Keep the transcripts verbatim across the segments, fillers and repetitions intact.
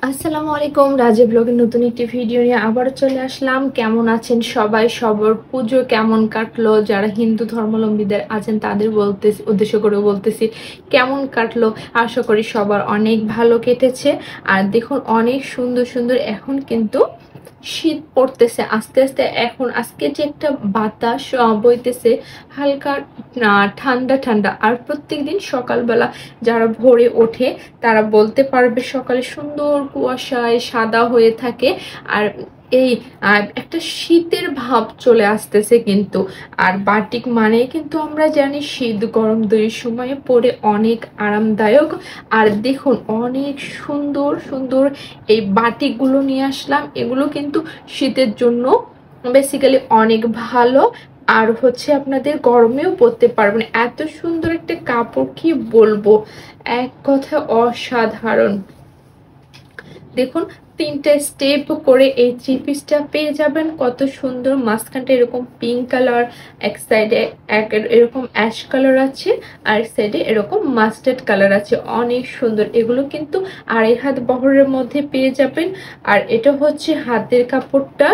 আসসালামু আলাইকুম, রাজীব ব্লগের নতুন একটি ভিডিও নিয়ে আবার চলে আসলাম। কেমন আছেন সবাই? সবার পুজো কেমন কাটলো? যারা হিন্দু ধর্মাবলম্বীদের আছেন তাদের বলতে উদ্দেশ্য করে বলতেছি কেমন কাটলো। আশা করি সবার অনেক ভালো কেটেছে। আর দেখুন অনেক সুন্দর সুন্দর এখন কিন্তু শীত পড়তেছে আস্তে আস্তে। এখন আজকে যে একটা বাতাস বইতেছে হালকা ঠান্ডা ঠান্ডা। আর প্রত্যেক দিন সকালবেলা যারা ভোরে ওঠে তারা বলতে পারবে সকালে সুন্দর কুয়াশায় সাদা হয়ে থাকে। আর এই একটা শীতের ভাব চলে আসতেছে কিন্তু। আর বাটিক মানে কিন্তু আমরা জানি শীত গরম দুই সময়ে পরে অনেক আরামদায়ক। আর দেখুন অনেক সুন্দর সুন্দর এই বাটিকগুলো নিয়ে আসলাম। এগুলো কিন্তু শীতের জন্য বেসিক্যালি অনেক ভালো। আর হচ্ছে আপনাদের গরমেও পরতে পারবেন। এত সুন্দর একটা কাপড় কি বলবো, এক কথা অসাধারণ। দেখুন তিনটা স্টেপ করে এই থ্রি পিসটা পেয়ে যাবেন। কত সুন্দর, মাঝখানটা এরকম পিঙ্ক কালার, এক সাইডে এক এরকম অ্যাশ কালার আছে, আর এক সাইডে এরকম মাস্টার্ড কালার আছে। অনেক সুন্দর। এগুলো কিন্তু আড়াই হাত বহরের মধ্যে পেয়ে যাবেন। আর এটা হচ্ছে হাতের কাপড়টা।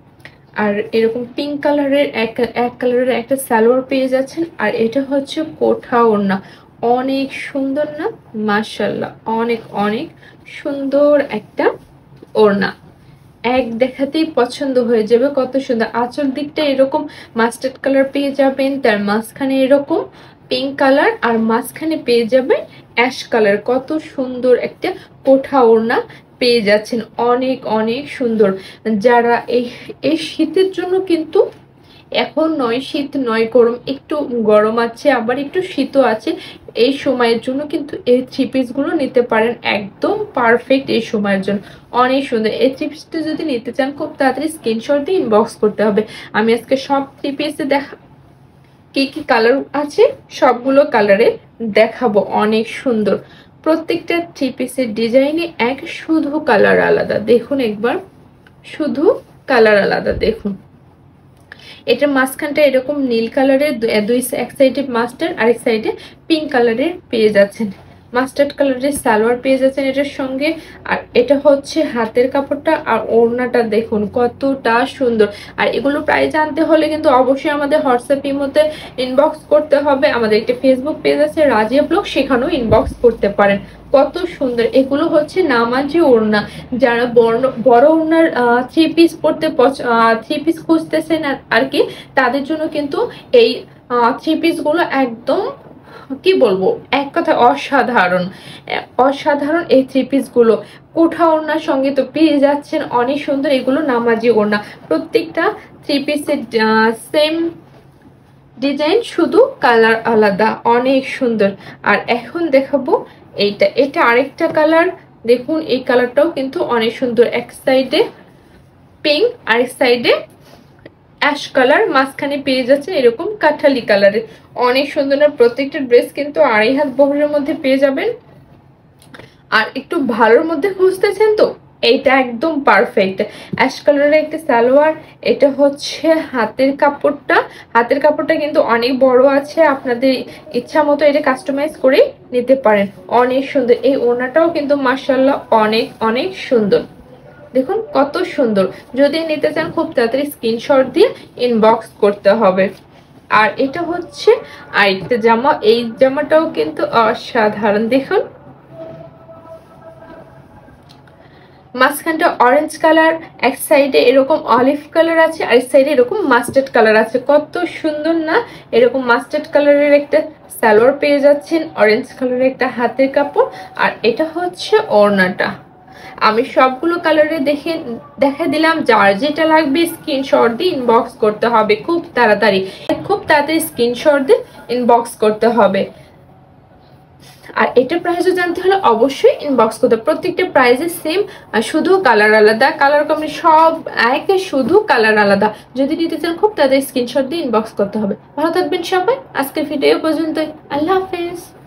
আর এরকম পিঙ্ক কালারের এক এক কালারের একটা সালোয়ার পেয়ে যাচ্ছেন। আর এটা হচ্ছে কোঠা ওড়না। অনেক সুন্দর না? মাশাআল্লাহ, অনেক অনেক সুন্দর একটা ওড়না। এক দেখাতেই পছন্দ হয়ে যাবে। কত সুন্দর। আঁচল দিকটা এরকম মাস্টার্ড কালার পেয়ে যাবেন, তার মাঝখানে এরকম পিঙ্ক কালার, আর মাঝখানে পেয়ে যাবেন অ্যাশ কালার। কত সুন্দর একটা কোঠা ওড়না পেয়ে যাচ্ছেন। অনেক অনেক সুন্দর। যারা এই এই শীতের জন্য কিন্তু এখন নয় শীত নয় গরম, একটু গরম আছে আবার একটু শীতও আছে। এই সময়ের জন্য কিন্তু এই থ্রি পিসগুলো নিতে পারেন, একদম পারফেক্ট এই সময়ের জন্য। অনেক সুন্দর। এই থ্রি পিসটা যদি নিতে চান খুব তাড়াতাড়ি স্ক্রিনশট দিয়ে ইনবক্স করতে হবে। আমি আজকে সব থ্রি পিসে দেখা কি কি কালার আছে সবগুলো কালারে দেখাবো। অনেক সুন্দর প্রত্যেকটা থ্রি পিসের ডিজাইনে এক, শুধু কালার আলাদা। দেখুন একবার, শুধু কালার আলাদা। দেখুন এটা মাঝখানটা এরকম নীল কালারের, দুই এক সাইডে মাস্টার্ড আর এক সাইডে পিঙ্ক কালারের পেয়ে যাচ্ছেন। মাস্টার্ড কালারের সালোয়ার পেয়ে যাচ্ছেন এটার সঙ্গে। আর এটা হচ্ছে হাতের কাপড়টা। আর ওড়নাটা দেখুন কতটা সুন্দর। আর এগুলো প্রায় জানতে হলে কিন্তু অবশ্যই আমাদের হোয়াটসঅ্যাপ ইমোতে ইনবক্স করতে হবে। আমাদের একটা ফেসবুক পেজ আছে রাজিয়া ব্লগ, সেখানেও ইনবক্স করতে পারেন। কত সুন্দর। এগুলো হচ্ছে নামাজি ওড়না। যারা বড় বড় ওড়নার থ্রি পিস পরতে থ্রি পিস খুঁজতেছেন আর কি, তাদের জন্য কিন্তু এই থ্রি পিস গুলো একদম কি বলবো, এক কথা অসাধারণ অসাধারণ। এই থ্রি পিস গুলো কোঠা ওড়নার সঙ্গে তো পেয়ে যাচ্ছেন। অনেক সুন্দর। এগুলো নামাজি ওড়না। প্রত্যেকটা থ্রি পিসের সেম ডিজাইন, শুধু কালার আলাদা। অনেক সুন্দর। আর এখন দেখাবো এইটা। এটা আরেকটা কালার। দেখুন এই কালারটাও কিন্তু অনেক সুন্দর। এক সাইডে পিঙ্ক, আরেক সাইডে অ্যাশ কালার, মাঝখানে পেয়ে যাচ্ছে এরকম কাঠালি কালারের। অনেক সুন্দর। প্রত্যেকটা ড্রেস কিন্তু আড়াই হাত বহরের মধ্যে পেয়ে যাবেন। আর একটু ভালোর মধ্যে খুঁজতেছেন তো এইটা একদম পারফেক্ট। অ্যাশ কালারের একটা সালোয়ার। এটা হচ্ছে হাতের কাপড়টা। হাতের কাপড়টা কিন্তু অনেক বড় আছে, আপনাদের ইচ্ছা মতো এটা কাস্টমাইজ করে নিতে পারেন। অনেক সুন্দর। এই ওড়নাটাও কিন্তু মাশাআল্লাহ অনেক অনেক সুন্দর। দেখুন কত সুন্দর। যদি নিতে চান খুব তাড়াতাড়ি স্ক্রিনশট দিয়ে ইনবক্স করতে হবে। আর এটা হচ্ছে আরেকটা জামা। এই জামাটাও কিন্তু অসাধারণ। দেখুন মাঝখানটা অরেঞ্জ কালার, এক সাইডে এরকম অলিভ কালার আছে, আর এক সাইডে এরকম মাস্টার্ড কালার আছে। কত সুন্দর না? এরকম মাস্টার্ড কালারের একটা সালোয়ার পেয়ে যাচ্ছেন, অরেঞ্জ কালারের একটা হাতের কাপড়। আর এটা হচ্ছে ওড়নাটা। আমি সবগুলো কালারে দেখে দেখা দিলাম। যার যেটা লাগবে স্ক্রিনশট দিয়ে ইনবক্স করতে হবে খুব তাড়াতাড়ি। খুব তাড়াতাড়ি স্ক্রিনশট দিয়ে ইনবক্স করতে হবে। আর এটার প্রাইসও জানতে হলে অবশ্যই ইনবক্স করতে হবে। প্রত্যেকটা প্রাইসে সেম, শুধু কালার আলাদা। কালার কমে সব একে, শুধু কালার আলাদা। যদি নিতে চান খুব তাড়াতাড়ি স্ক্রিনশট দিয়ে ইনবক্স করতে হবে। ভালো থাকবেন সবাই। আজকের ভিডিও পর্যন্তই। আল্লাহ হাফেজ।